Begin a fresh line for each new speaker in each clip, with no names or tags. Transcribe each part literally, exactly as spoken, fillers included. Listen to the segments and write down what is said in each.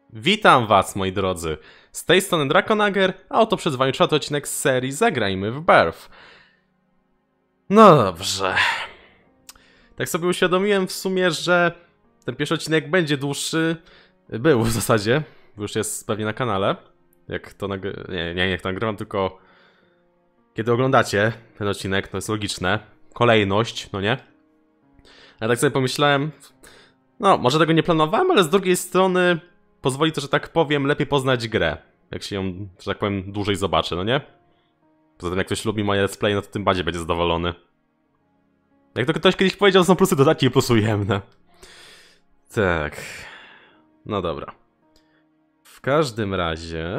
Witam was, moi drodzy. Z tej strony Drakonager, a oto przed wami czwarty odcinek z serii Zagrajmy w Birth. No dobrze. Tak sobie uświadomiłem w sumie, że ten pierwszy odcinek będzie dłuższy. Był w zasadzie, bo już jest pewnie na kanale. Jak to nagrywam, nie, nie, jak to nagrywam, tylko kiedy oglądacie ten odcinek, to jest logiczne. Kolejność, no nie? A tak sobie pomyślałem, no może tego nie planowałem, ale z drugiej strony pozwoli to, że tak powiem, lepiej poznać grę. Jak się ją, że tak powiem, dłużej zobaczy, no nie? Poza tym jak ktoś lubi moje let's play, no to tym bardziej będzie zadowolony. Jak to ktoś kiedyś powiedział, są plusy dodatnie i plusy ujemne. Tak. No dobra. W każdym razie...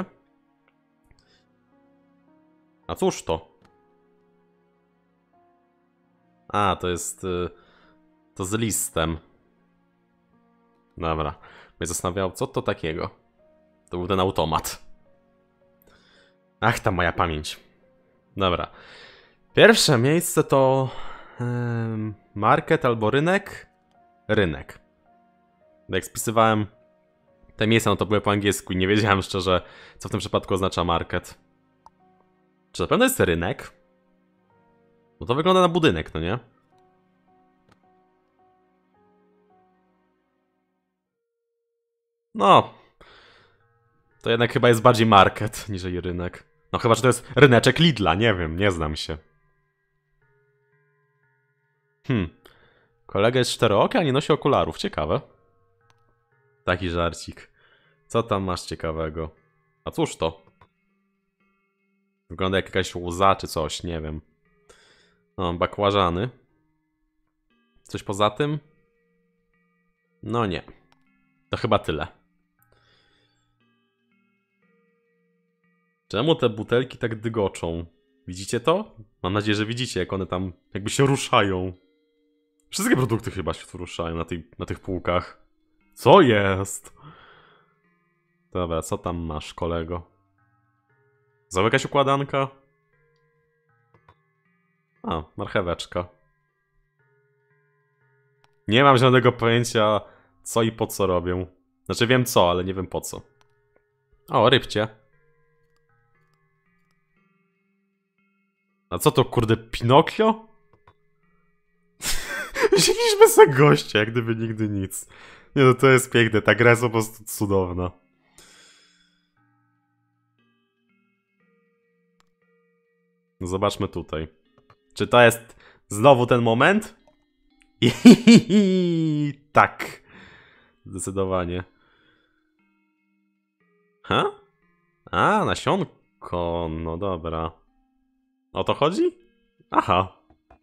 A cóż to? A, to jest... To z listem. Dobra. Mnie zastanawiało, co to takiego. To był ten automat. Ach, ta moja pamięć. Dobra. Pierwsze miejsce to... Yy, market albo rynek? Rynek. Jak spisywałem te miejsca, no to były po angielsku i nie wiedziałem szczerze, co w tym przypadku oznacza market. Czy na pewno jest rynek? No to wygląda na budynek, no nie? No. To jednak chyba jest bardziej market niż rynek. No chyba, że to jest ryneczek Lidla, nie wiem, nie znam się. Hmm. Kolega jest czterooki, a nie nosi okularów, ciekawe. Taki żarcik. Co tam masz ciekawego? A cóż to? Wygląda jak jakaś łza czy coś, nie wiem. No, bakłażany. Coś poza tym? No nie. To chyba tyle. Czemu te butelki tak dygoczą? Widzicie to? Mam nadzieję, że widzicie, jak one tam jakby się ruszają. Wszystkie produkty chyba się tu ruszają na, tej, na tych półkach. Co jest? Dobra, co tam masz, kolego? Znowu jakaś układanka? A, marcheweczka. Nie mam żadnego pojęcia, co i po co robię. Znaczy wiem co, ale nie wiem po co. O, rybcie. A co to, kurde, Pinokio? Wzięliśmy sobie gościa, jak gdyby nigdy nic. Nie no, to jest piękne, ta gra jest po prostu cudowna. No zobaczmy tutaj. Czy to jest znowu ten moment? Tak. Zdecydowanie. Ha? A, nasionko. No dobra. O to chodzi? Aha.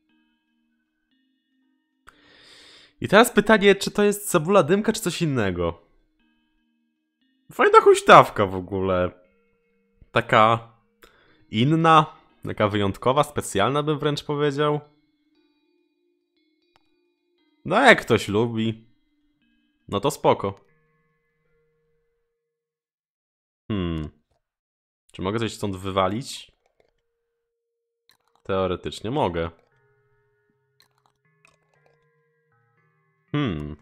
I teraz pytanie, czy to jest cebula dymka, czy coś innego? Fajna huśtawka w ogóle. Taka inna, taka wyjątkowa, specjalna bym wręcz powiedział. No jak ktoś lubi, no to spoko. Hmm. Czy mogę coś stąd wywalić? Teoretycznie mogę. Hmm.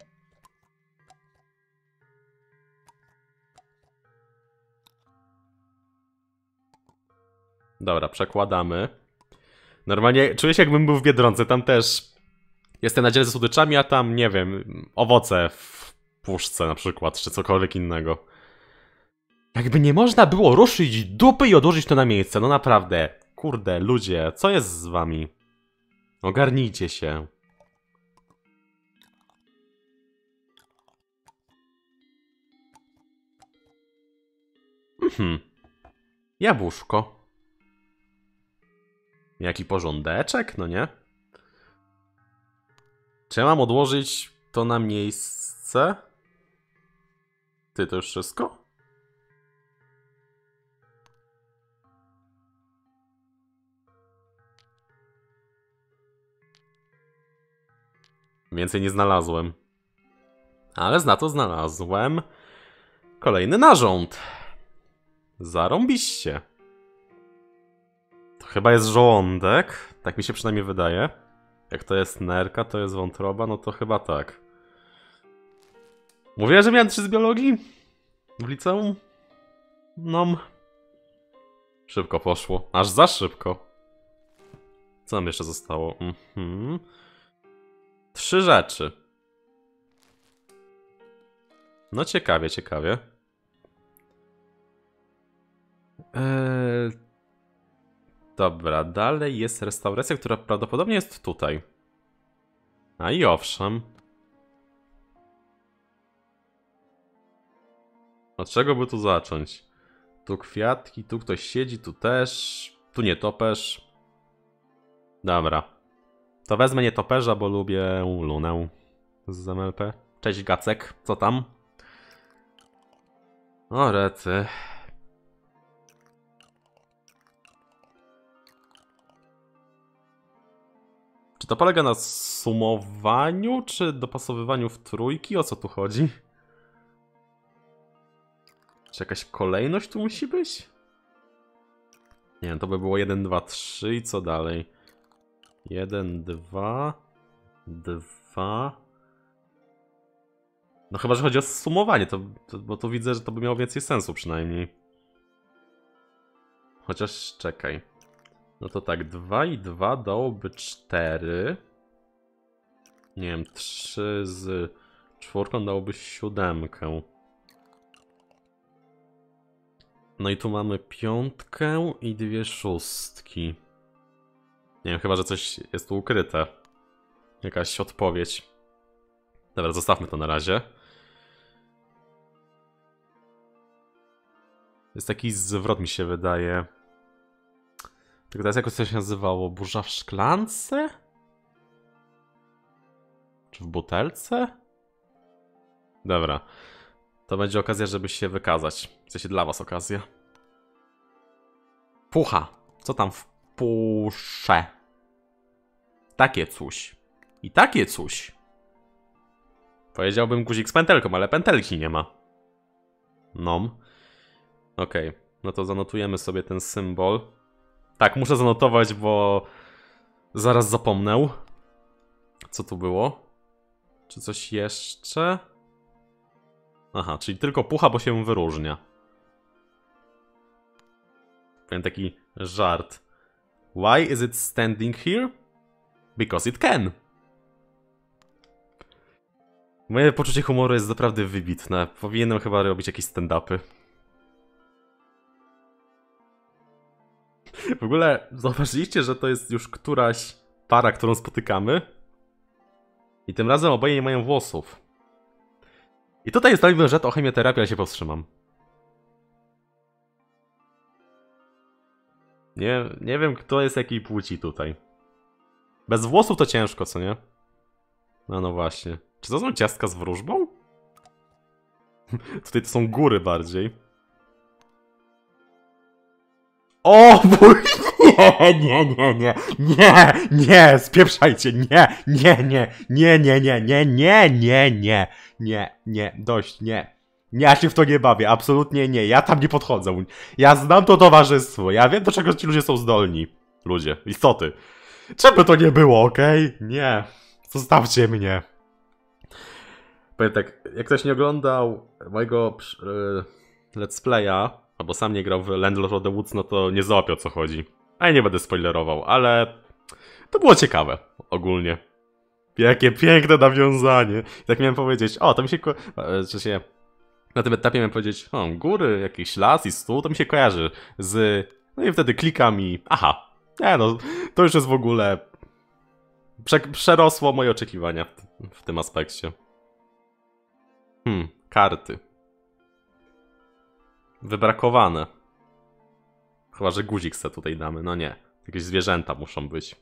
Dobra, przekładamy. Normalnie czuję się, jakbym był w Biedronce, tam też jestem na dziele ze słodyczami, a tam, nie wiem, owoce w puszce na przykład, czy cokolwiek innego. Jakby nie można było ruszyć dupy i odłożyć to na miejsce, no naprawdę. Kurde, ludzie, co jest z wami? Ogarnijcie się. Mhm. Jabłuszko. Jaki porządeczek, no nie? Czy ja mam odłożyć to na miejsce? Ty, to już wszystko? Więcej nie znalazłem. Ale za to znalazłem kolejny narząd. Zarąbiście. To chyba jest żołądek. Tak mi się przynajmniej wydaje. Jak to jest nerka, to jest wątroba, no to chyba tak. Mówiłem, że miałem trzy z biologii? w liceum? No. Szybko poszło. Aż za szybko. Co nam jeszcze zostało? Mhm. Trzy rzeczy. No ciekawie, ciekawie. Eee... Dobra, dalej jest restauracja, która prawdopodobnie jest tutaj. A i owszem. Od czego by tu zacząć? Tu kwiatki, tu ktoś siedzi, tu też. Tu nietoperz. Dobra. To wezmę nietoperza, bo lubię Lunę z M L P. Cześć Gacek, co tam? O rety. Czy to polega na sumowaniu, czy dopasowywaniu w trójki? O co tu chodzi? Czy jakaś kolejność tu musi być? Nie wiem, to by było jeden, dwa, trzy i co dalej? jeden, dwa, dwa... No chyba, że chodzi o sumowanie, to, to, bo tu widzę, że to by miało więcej sensu przynajmniej. Chociaż czekaj. No to tak, dwa i dwa dałoby cztery. Nie wiem, trzy z czwórką dałoby siódemkę. No i tu mamy piątkę i dwie szóstki. Nie wiem, chyba, że coś jest tu ukryte. Jakaś odpowiedź. Dobra, zostawmy to na razie. Jest taki zwrot, mi się wydaje. Tylko teraz jakoś coś się nazywało? Burza w szklance? Czy w butelce? Dobra. To będzie okazja, żeby się wykazać. W sensie dla was okazja. Pucha. Co tam w pusze? Takie coś. I takie coś. Powiedziałbym guzik z pętelką, ale pętelki nie ma. Nom. Okej. Okay. No to zanotujemy sobie ten symbol. Tak, muszę zanotować, bo zaraz zapomnę. Co tu było? Czy coś jeszcze? Aha, czyli tylko pucha, bo się wyróżnia. Powiem taki żart. Why is it standing here? Because it can. Moje poczucie humoru jest naprawdę wybitne. Powinienem chyba robić jakieś stand-upy. W ogóle zauważyliście, że to jest już któraś para, którą spotykamy? I tym razem oboje nie mają włosów. I tutaj jest tak, że to o chemioterapii, ale się powstrzymam. Nie, nie wiem, kto jest jakiej płci tutaj. Bez włosów to ciężko, co nie? No, no właśnie. Czy to są ciastka z wróżbą? Tutaj to są góry bardziej. O mój... Nie, nie, nie, nie, nie, nie, spieprzajcie, nie, nie, nie, nie, nie, nie, nie, nie, nie, nie, nie, nie, dość, nie. Nie, ja się w to nie bawię, absolutnie nie, ja tam nie podchodzę. Ja znam to towarzystwo, ja wiem, do czego ci ludzie są zdolni. Ludzie, istoty. Czemu to nie było, okej? Okay? Nie, zostawcie mnie. Powiem tak, jak ktoś nie oglądał mojego yy, let's playa, albo sam nie grał w Landlord of the Woods, no to nie załapie, o co chodzi. A ja nie będę spoilerował, ale to było ciekawe ogólnie. Jakie piękne nawiązanie. I tak miałem powiedzieć, o, to mi się... Czy się... Na tym etapie miałem powiedzieć, o, góry, jakiś las i stół, to mi się kojarzy z... No i wtedy klikam i... Aha, nie no, to już jest w ogóle... Prze przerosło moje oczekiwania w, w tym aspekcie. Hmm, karty. Wybrakowane. Chyba, że guzik se tutaj damy. No nie. Jakieś zwierzęta muszą być.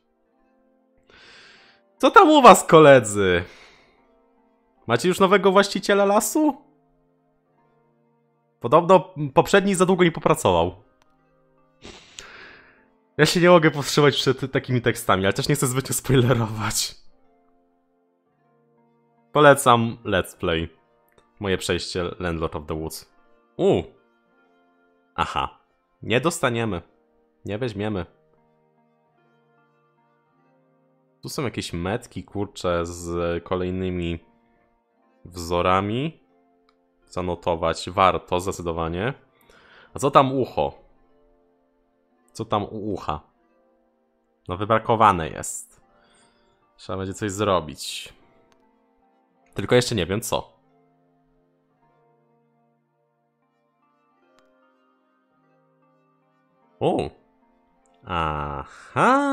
Co tam u was, koledzy? Macie już nowego właściciela lasu? Podobno poprzedni za długo nie popracował. Ja się nie mogę powstrzymać przed takimi tekstami, ale też nie chcę zbytnio spoilerować. Polecam Let's Play. Moje przejście Landlord of the Woods. U. Aha. Nie dostaniemy. Nie weźmiemy. Tu są jakieś metki, kurcze, z kolejnymi wzorami. zanotować. Warto, zdecydowanie. A co tam ucho? Co tam u ucha? No wybrakowane jest. Trzeba będzie coś zrobić. Tylko jeszcze nie wiem co. O! Aha!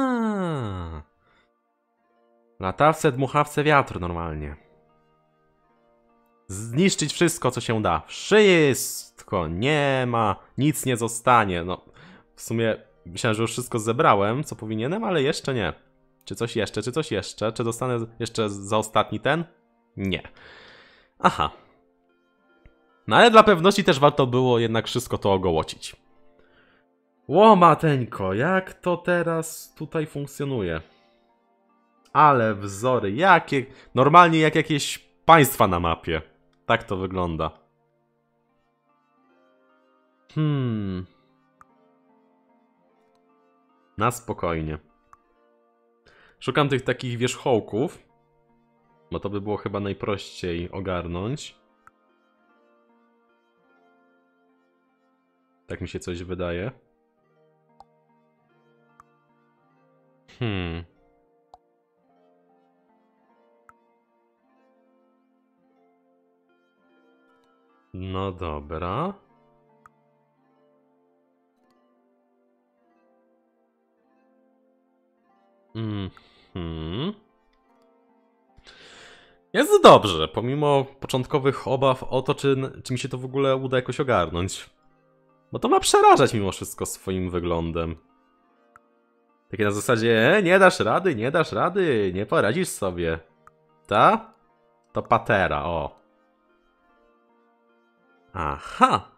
Latawce, dmuchawce wiatru normalnie. Zniszczyć wszystko, co się da. Wszystko. Nie ma. Nic nie zostanie. No, w sumie myślałem, że już wszystko zebrałem, co powinienem, ale jeszcze nie. Czy coś jeszcze, czy coś jeszcze? Czy dostanę jeszcze za ostatni ten? Nie. Aha. No ale dla pewności też warto było jednak wszystko to ogołocić. Łomateńko, jak to teraz tutaj funkcjonuje? Ale wzory, jakie... Normalnie jak jakieś państwa na mapie. Tak to wygląda. Hmm. Na spokojnie. Szukam tych takich wierzchołków. Bo to by było chyba najprościej ogarnąć. Tak mi się coś wydaje. Hmm. No dobra. Mhm. Jest dobrze, pomimo początkowych obaw o to, czy, czy mi się to w ogóle uda jakoś ogarnąć. Bo to ma przerażać mimo wszystko swoim wyglądem. Takie na zasadzie, e, nie dasz rady, nie dasz rady, nie poradzisz sobie. Ta? To patera, o. Aha.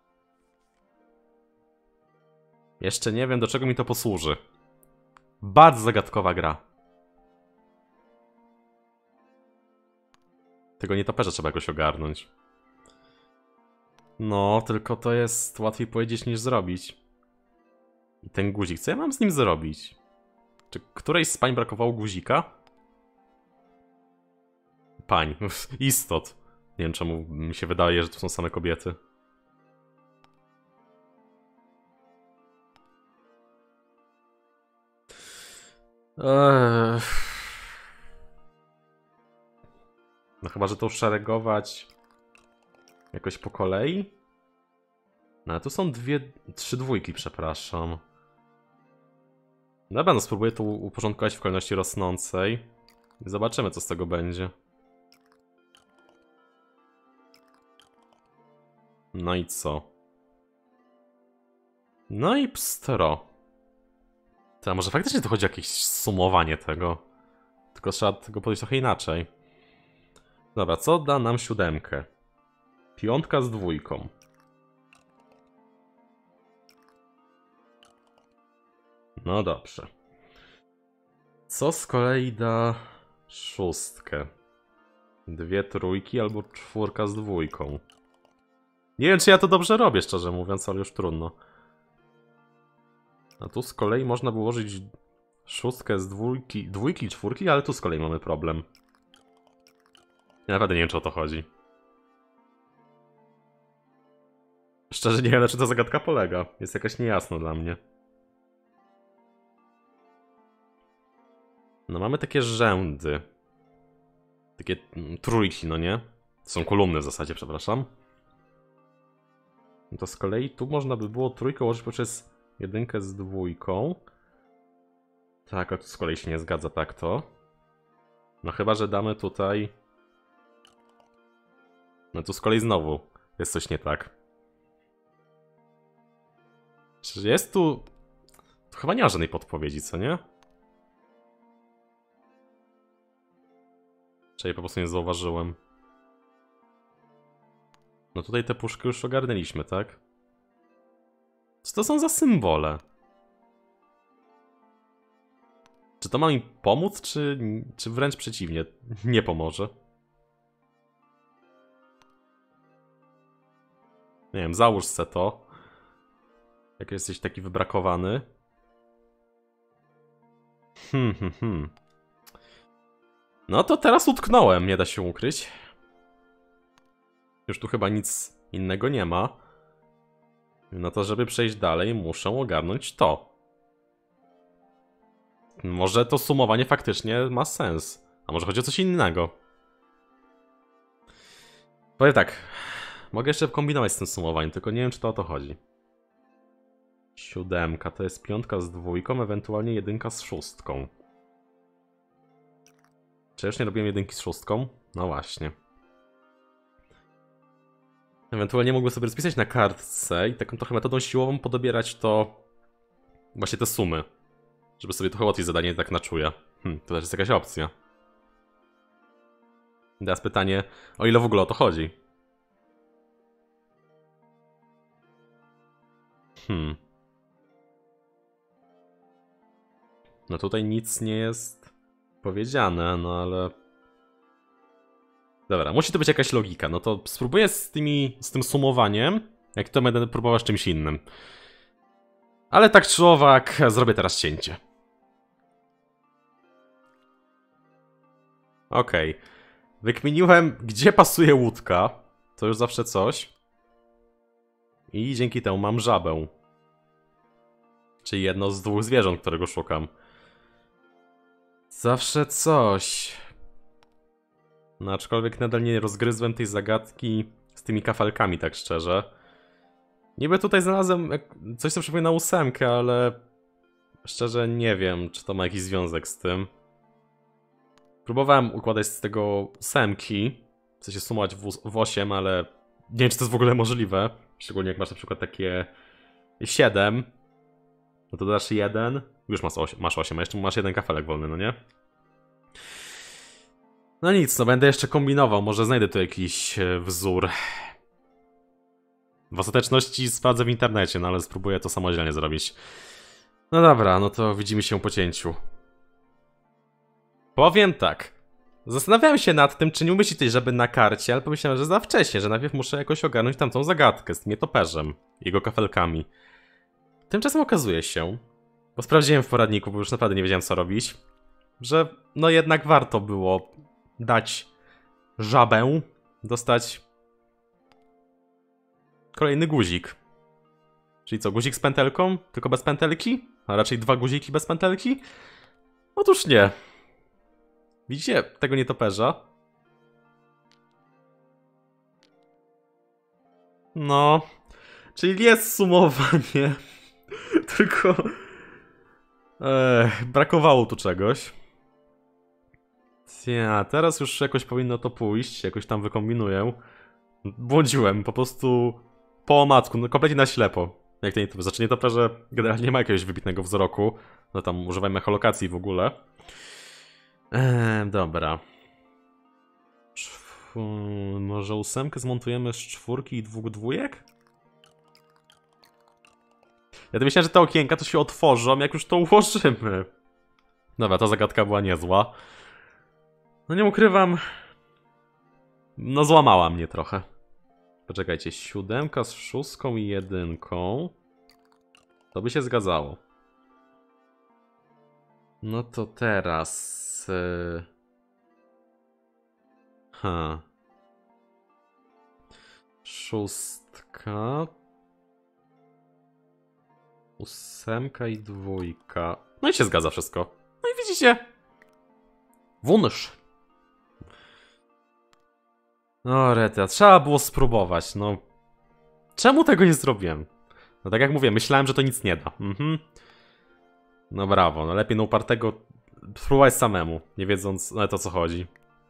Jeszcze nie wiem, do czego mi to posłuży. Bardzo zagadkowa gra. Tego nietoperza trzeba jakoś ogarnąć. No, tylko to jest łatwiej powiedzieć niż zrobić. I ten guzik, co ja mam z nim zrobić? Czy którejś z pań brakowało guzika? Pań, istot. Nie wiem czemu mi się wydaje, że to są same kobiety. Eee... No chyba, że to szeregować jakoś po kolei? No, tu są dwie, trzy dwójki, przepraszam. Dobra, no spróbuję to uporządkować w kolejności rosnącej. I zobaczymy, co z tego będzie. No i co? No i pstro. To może faktycznie to chodzi o jakieś sumowanie tego. Tylko trzeba tego podejść trochę inaczej. Dobra, co da nam siódemkę? Piątka z dwójką. No dobrze. Co z kolei da szóstkę? Dwie trójki albo czwórka z dwójką. Nie wiem, czy ja to dobrze robię, szczerze mówiąc, ale już trudno. A tu z kolei można było ułożyć szóstkę z dwójki, dwójki i czwórki, ale tu z kolei mamy problem. Ja naprawdę nie wiem, czy o to chodzi. Szczerze nie wiem, na czym ta zagadka polega. Jest jakaś niejasna dla mnie. No mamy takie rzędy. Takie trójki, no nie? To są kolumny w zasadzie, przepraszam. No to z kolei tu można by było trójkę ułożyć poprzez jedynkę z dwójką. Tak, a tu z kolei się nie zgadza tak to. No chyba, że damy tutaj... No tu z kolei znowu jest coś nie tak. Czy jest tu... Tu chyba nie ma żadnej podpowiedzi, co nie? Czy ja po prostu nie zauważyłem. No tutaj te puszki już ogarnęliśmy, tak? Co to są za symbole? Czy to ma mi pomóc, czy, czy wręcz przeciwnie? Nie pomoże. Nie wiem, załóż se to. Jak jesteś taki wybrakowany. Hmm, hmm, hmm. No to teraz utknąłem, nie da się ukryć. Już tu chyba nic innego nie ma. No to żeby przejść dalej, muszę ogarnąć to. Może to sumowanie faktycznie ma sens. A może chodzi o coś innego. Powiem tak. Mogę jeszcze kombinować z tym sumowaniem, tylko nie wiem, czy to o to chodzi. Siódemka to jest piątka z dwójką, ewentualnie jedynka z szóstką. Czy już nie robiłem jedynki z szóstką? No właśnie. Ewentualnie mógłbym sobie rozpisać na kartce i taką trochę metodą siłową podobierać to... Właśnie te sumy. Żeby sobie trochę łatwiej zadanie tak na czuje. Hm, to też jest jakaś opcja. Teraz pytanie, o ile w ogóle o to chodzi? Hmm. No tutaj nic nie jest powiedziane, no ale... Dobra, musi to być jakaś logika. No to spróbuję z tymi, z tym sumowaniem, jak to będę próbował z czymś innym. Ale tak czy owak, zrobię teraz cięcie. Okej. Okay. Wykminiłem, gdzie pasuje łódka. To już zawsze coś. I dzięki temu mam żabę. Czyli jedno z dwóch zwierząt, którego szukam. Zawsze coś. No aczkolwiek nadal nie rozgryzłem tej zagadki z tymi kafelkami, tak szczerze. Niby tutaj znalazłem coś, co przypomina ósemkę, ale... Szczerze nie wiem, czy to ma jakiś związek z tym. Próbowałem układać z tego ósemki. W sensie sumować w, w osiem, ale... Nie wiem, czy to jest w ogóle możliwe. Szczególnie jak masz na przykład takie... siedem. No to dodasz jeden. Już masz osiem, masz osiem, a jeszcze masz jeden kafelek wolny, no nie? No nic, no będę jeszcze kombinował, może znajdę tu jakiś wzór. W ostateczności sprawdzę w internecie, no ale spróbuję to samodzielnie zrobić. No dobra, no to widzimy się po cięciu. Powiem tak. Zastanawiałem się nad tym, czy nie umieścić tej żaby na karcie, ale pomyślałem, że za wcześnie, że najpierw muszę jakoś ogarnąć tamtą zagadkę z tym nietoperzem, jego kafelkami. Tymczasem okazuje się, bo sprawdziłem w poradniku, bo już naprawdę nie wiedziałem co robić, że no jednak warto było dać żabę, dostać kolejny guzik. Czyli co, guzik z pętelką? Tylko bez pętelki? A raczej dwa guziki bez pętelki? Otóż nie. Widzicie tego nietoperza? No. Czyli jest sumowanie. Tylko... Ech, brakowało tu czegoś. Ja, teraz już jakoś powinno to pójść, jakoś tam wykombinuję. Błądziłem, po prostu po omacku, no kompletnie na ślepo. Jak to nie to zacznie to, że generalnie nie ma jakiegoś wybitnego wzroku. No tam używajmy echolokacji w ogóle. Eee, dobra. Czw... Może ósemkę zmontujemy z czwórki i dwóch dwójek? Ja to myślałem, że te okienka to się otworzą, jak już to ułożymy. Dobra, ta zagadka była niezła. No nie ukrywam. No złamała mnie trochę. Poczekajcie, siódemka z szóstką i jedynką. To by się zgadzało. No to teraz... Yy... Ha. Szóstka. Ósemka i dwójka. No i się zgadza wszystko. No i widzicie. Wunsz. No reta, trzeba było spróbować, no. Czemu tego nie zrobiłem? No tak jak mówię, myślałem, że to nic nie da. Mhm. No brawo, no lepiej na upartego spróbować samemu, nie wiedząc nawet o co chodzi.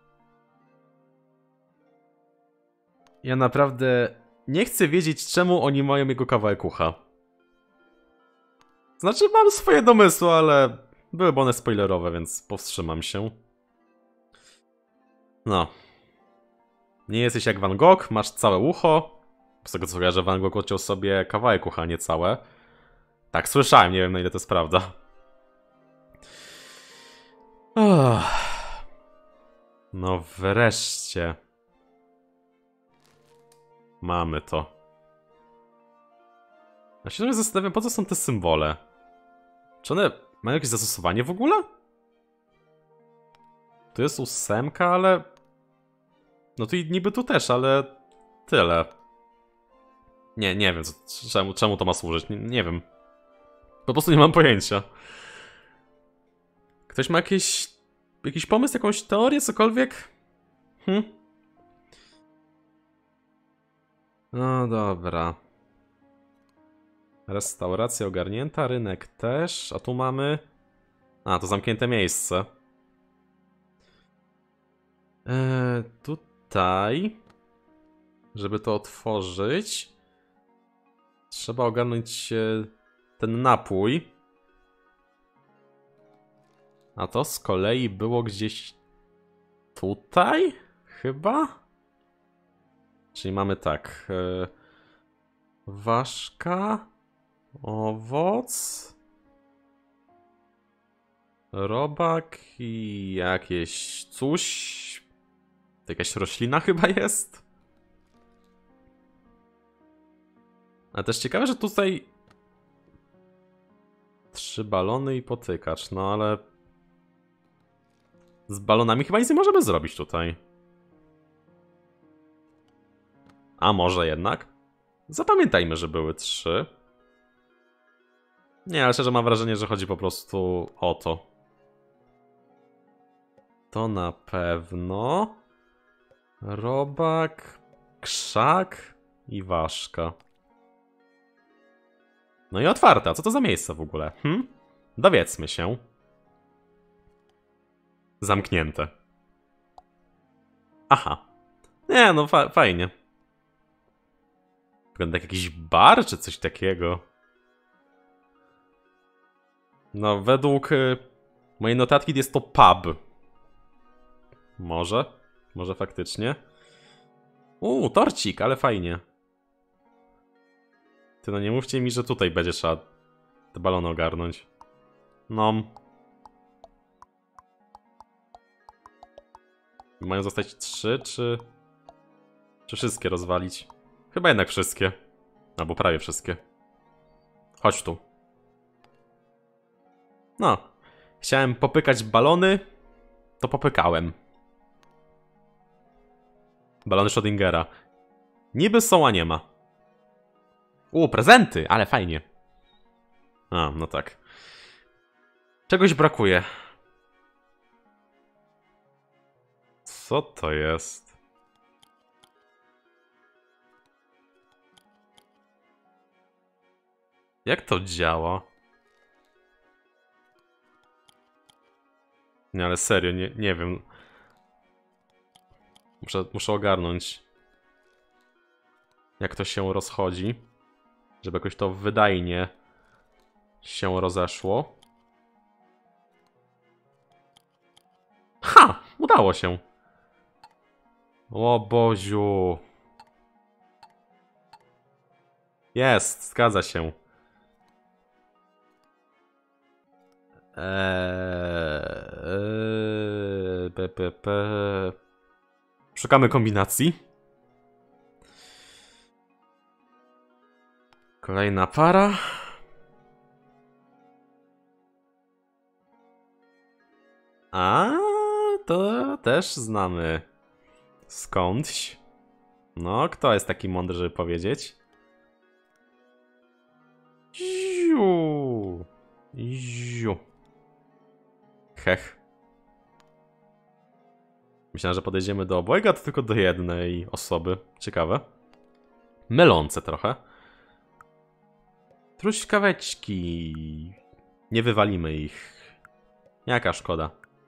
Ja naprawdę nie chcę wiedzieć, czemu oni mają jego kawałek ucha. Znaczy mam swoje domysły, ale byłyby one spoilerowe, więc powstrzymam się. No. Nie jesteś jak Van Gogh, masz całe ucho. Z tego co kojarzę, Van Gogh odciął sobie kawałek ucha, nie całe. Tak, słyszałem, nie wiem na ile to jest prawda. Oh. No wreszcie. Mamy to. Ja się sobie zastanawiam, po co są te symbole? Czy one mają jakieś zastosowanie w ogóle? Tu jest ósemka, ale... No to i niby tu też, ale... tyle. Nie, nie wiem, co, czemu, czemu to ma służyć. Nie, nie wiem. Po prostu nie mam pojęcia. Ktoś ma jakieś, jakiś pomysł, jakąś teorię, cokolwiek? Hm? No dobra. Restauracja ogarnięta, rynek też. A tu mamy... A, to zamknięte miejsce. Eee, tutaj... Żeby to otworzyć... Trzeba ogarnąć e, ten napój. A to z kolei było gdzieś... Tutaj? Chyba? Czyli mamy tak... E, ważka... Owoc... Robak i jakieś coś... To jakaś roślina chyba jest? A też ciekawe, że tutaj... Trzy balony i potykacz, no ale... Z balonami chyba nic nie możemy zrobić tutaj. A może jednak? Zapamiętajmy, że były trzy. Nie, ale szczerze mam wrażenie, że chodzi po prostu o to. To na pewno... Robak... Krzak... I ważka. No i otwarta. Co to za miejsce w ogóle? Hm? Dowiedzmy się. Zamknięte. Aha. Nie, no fa fajnie. Wygląda jak jakiś bar czy coś takiego. No, według y, mojej notatki jest to pub. Może. Może faktycznie. Uuu, torcik, ale fajnie. Ty no nie mówcie mi, że tutaj będzie trzeba te balony ogarnąć. No. Mają zostać trzy, czy... Czy wszystkie rozwalić? Chyba jednak wszystkie. Albo prawie wszystkie. Chodź tu. No. Chciałem popykać balony, to popykałem. Balony Schrödingera. Niby są, a nie ma. U, prezenty, ale fajnie. A, no tak. Czegoś brakuje. Co to jest? Jak to działa? Nie, ale serio, nie, nie wiem. Muszę, muszę ogarnąć, jak to się rozchodzi, żeby jakoś to wydajnie się rozeszło. Ha! Udało się. O Boziu. Jest, zgadza się. Eee, p, p, p. Szukamy kombinacji. Kolejna para. A to też znamy skądś. No, kto jest taki mądry, żeby powiedzieć? Ziu. Ziu. Hech. Myślałem, że podejdziemy do obojga, a to tylko do jednej osoby. Ciekawe. Mylące trochę. Truskaweczki. Nie wywalimy ich. Jaka szkoda.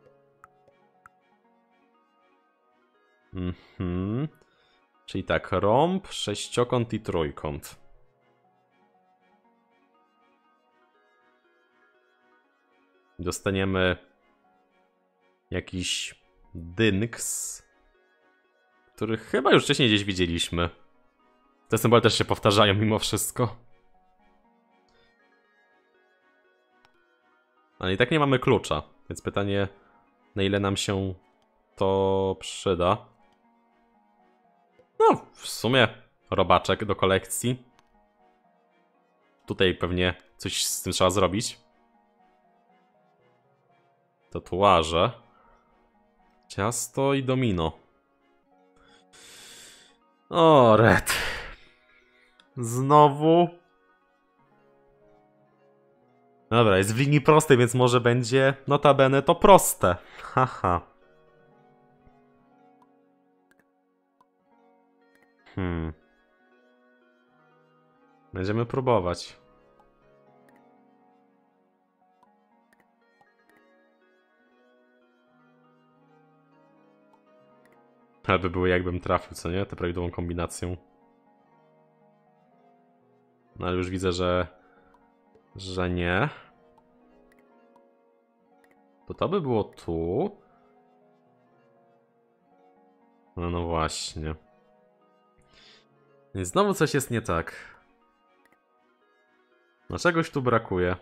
Mhm. Czyli tak, rąb, sześciokąt i trójkąt. Dostaniemy jakiś dynks, który chyba już wcześniej gdzieś widzieliśmy. Te symbole też się powtarzają mimo wszystko. Ale i tak nie mamy klucza, więc pytanie, na ile nam się to przyda. No, w sumie robaczek do kolekcji. Tutaj pewnie coś z tym trzeba zrobić. Tatuaże. Ciasto i domino. O, Red. Znowu. Dobra, jest w linii prostej, więc może będzie notabene to proste. Haha. Hmm. Będziemy próbować. Ale by było jakbym trafił, co nie? Tę prawidłową kombinacją. No ale już widzę, że... że nie. To to by było tu. No, no właśnie. I znowu coś jest nie tak. No czegoś tu brakuje.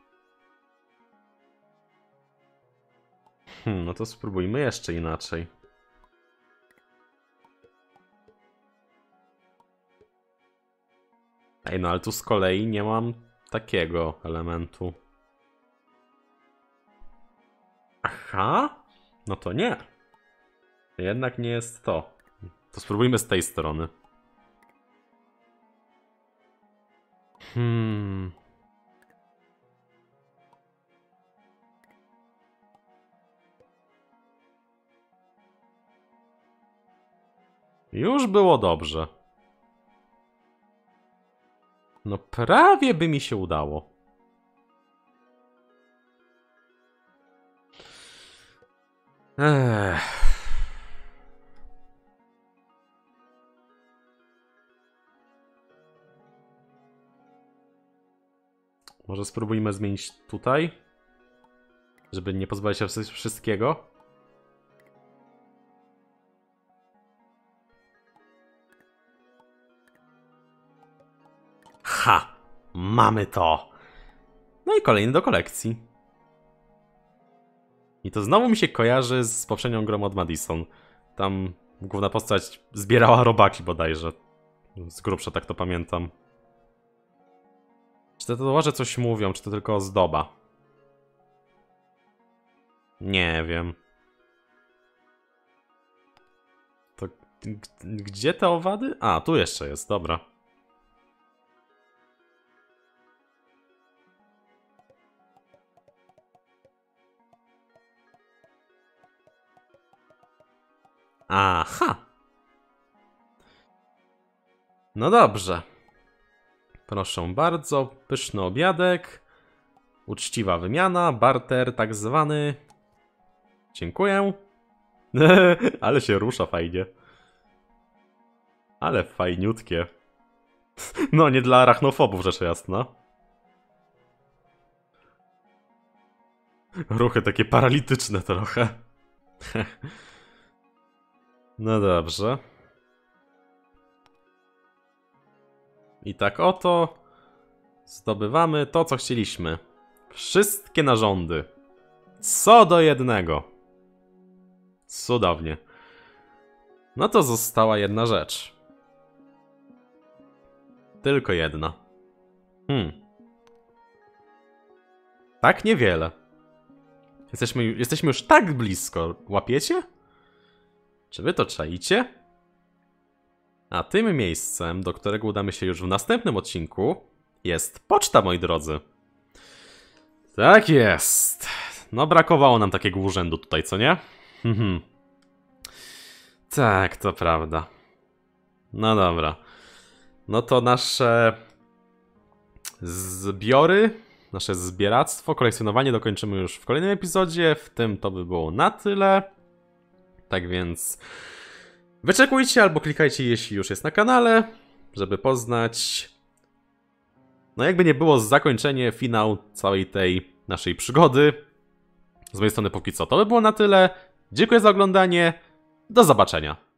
Hmm, no to spróbujmy jeszcze inaczej. Ej, no ale tu z kolei nie mam takiego elementu. Aha? No to nie. Jednak nie jest to. To spróbujmy z tej strony. Hmm. Już było dobrze. No prawie by mi się udało. Ech. Może spróbujmy zmienić tutaj, żeby nie pozbawić się wszystkiego. Ha! Mamy to! No i kolejny do kolekcji. I to znowu mi się kojarzy z poprzednią grą od Madison. Tam główna postać zbierała robaki bodajże. Z grubsza tak to pamiętam. Czy te tatuaże coś mówią, czy to tylko ozdoba? Nie wiem. To gdzie te owady? A, tu jeszcze jest, dobra. Aha. No dobrze. Proszę bardzo, pyszny obiadek. Uczciwa wymiana, barter tak zwany. Dziękuję. Ale się rusza fajnie. Ale fajniutkie. No, nie dla arachnofobów, rzecz jasna. Ruchy takie paralityczne trochę. No dobrze. I tak oto zdobywamy to, co chcieliśmy. Wszystkie narządy. Co do jednego. Cudownie. No to została jedna rzecz. Tylko jedna. Hmm. Tak niewiele. Jesteśmy, jesteśmy już tak blisko. Łapiecie? Czy wy to czaicie? A tym miejscem, do którego udamy się już w następnym odcinku, jest poczta, moi drodzy. Tak jest. No brakowało nam takiego urzędu tutaj, co nie? Mhm. Tak, to prawda. No dobra. No to nasze zbiory, nasze zbieractwo, kolekcjonowanie dokończymy już w kolejnym epizodzie. W tym to by było na tyle. Tak więc wyczekujcie albo klikajcie, jeśli już jest na kanale, żeby poznać, no jakby nie było, zakończenie, finał całej tej naszej przygody. Z mojej strony póki co to by było na tyle. Dziękuję za oglądanie. Do zobaczenia.